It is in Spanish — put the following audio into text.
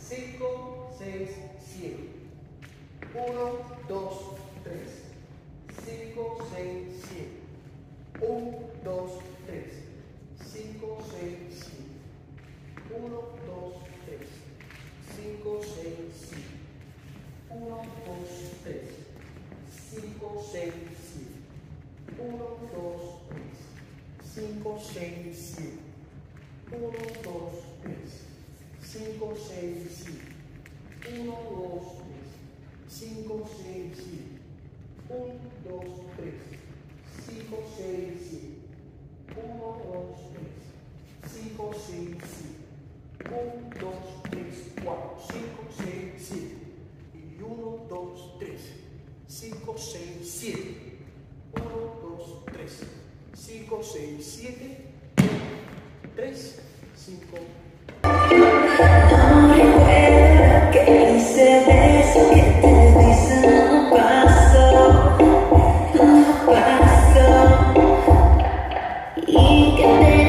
5, 6, 7. 1, 2, 3. 5, 6, 7. 1, 2, 3. 5, 6, 7. 1, 2, 3. 5, 6, 7. 1, 2, 3. 5, 6, 7. 1, 2, 3. 5, 6, 7. 1, 2, 3. 5, 6, 7. 1, 2, 3. 5, 6, 7. 1, 2, 3. 5, 6, 7. 1, 2, 3. 5, 6, 7. 1, 2, 3, 4, 5, 6, 7. Y 1, 2, 3. 5, 6, 7. 1, 2, 3. 5, 6, 7. 3, 5. No recuerda que ese beso que te dice no pasó, no pasó, y que te